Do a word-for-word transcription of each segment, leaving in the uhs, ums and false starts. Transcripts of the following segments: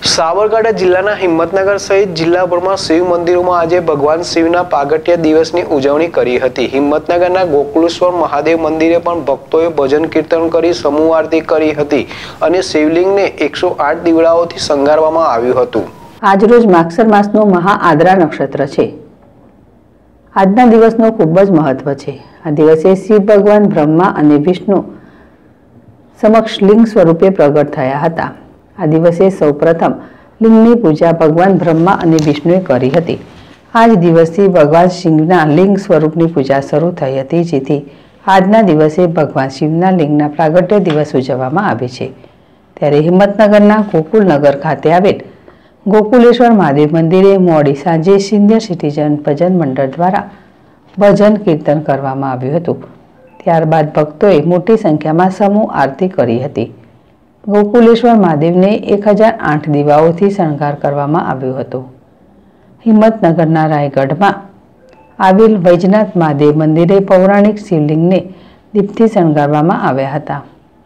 સાબરકાંઠા જિલ્લાના હિંમતનગર સહિત જિલ્લાભરમાં શિવ મંદિરોમાં આજે ભગવાન શિવના પ્રાગટ્ય દિવસની ઉજવણી કરી હતી। હિંમતનગરના ગોકુલેશ્વર મહાદેવ મંદિરે પણ ભક્તોએ ભજન કીર્તન કરી સમૂહ આરતી કરી હતી અને શિવલિંગને એકસો આઠ દીવડાઓથી શણગારવામાં આવ્યું હતું। આજરોજ માગસર માસનું મહાઆદ્રા નક્ષત્ર છે। આજના દિવસનું ખૂબ જ મહત્વ છે। આ દિવસે શિવ ભગવાન બ્રહ્મા અને વિષ્ણુ સમક્ષ લિંગ સ્વરૂપે પ્રગટ થયા હતા। આ દિવસે સૌપ્રથમ લિંગની પૂજા ભગવાન બ્રહ્મા અને વિષ્ણુએ કરી હતી। આ જ દિવસથી ભગવાન શિવના લિંગ સ્વરૂપની પૂજા શરૂ થઈ હતી, જેથી આજના દિવસે ભગવાન શિવના લિંગના પ્રાગટ્ય દિવસ ઉજવવામાં આવે છે। ત્યારે હિંમતનગરના ગોકુલનગર ખાતે આવેલ ગોકુલેશ્વર મહાદેવ મંદિરે મોડી સાંજે સિનિયર સિટીઝન ભજન મંડળ દ્વારા ભજન કીર્તન કરવામાં આવ્યું હતું। ત્યારબાદ ભક્તોએ મોટી સંખ્યામાં સમૂહ આરતી કરી હતી। ગોકુલેશ્વર મહાદેવને એક હજાર આઠ દીવાઓથી શણગાર કરવામાં આવ્યો હતો। હિંમતનગરના રાયગઢમાં આવેલ વૈજનાથ મહાદેવ મંદિરે પૌરાણિક શિવલિંગને દીપથી શણગારવામાં આવ્યા હતા।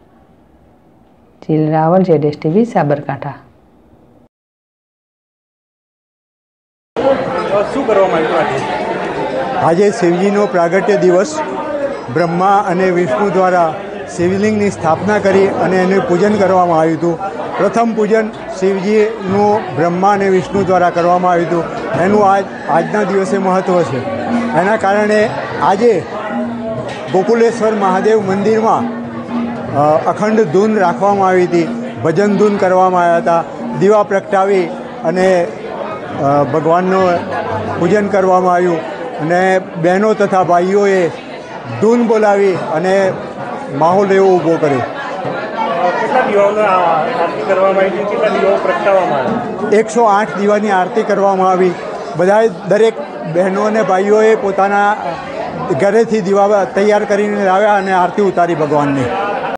જીલ રાવલ, જેડેશ ટીવી, સાબરકાંઠા। શું કરવામાં આવ્યું આજે? શિવજીનો પ્રાગટ્ય દિવસ બ્રહ્મા અને વિષ્ણુ દ્વારા શિવલિંગની સ્થાપના કરી અને એનું પૂજન કરવામાં આવ્યું હતું। પ્રથમ પૂજન શિવજીનું બ્રહ્મા અને વિષ્ણુ દ્વારા કરવામાં આવ્યું હતું। એનું આજ આજના દિવસે મહત્ત્વ છે। એના કારણે આજે ગોકુલેશ્વર મહાદેવ મંદિરમાં અખંડ ધૂન રાખવામાં આવી હતી, ભજન ધૂન કરવામાં આવ્યા હતા, દીવા પ્રગટાવી અને ભગવાનનું પૂજન કરવામાં આવ્યું અને બહેનો તથા ભાઈઓએ ધૂન બોલાવી અને માહોલ એવો ઊભો કર્યો। કેટલા દીવાઓની આરતી કરવામાં આવી? કેટલા દીવાઓ પ્રગટાવવામાં આવ્યા? એકસો આઠ દીવાની આરતી કરવામાં આવી। બધાએ દરેક બહેનો અને ભાઈઓએ પોતાના ઘરેથી દીવા તૈયાર કરીને લાવ્યા અને આરતી ઉતારી ભગવાનની।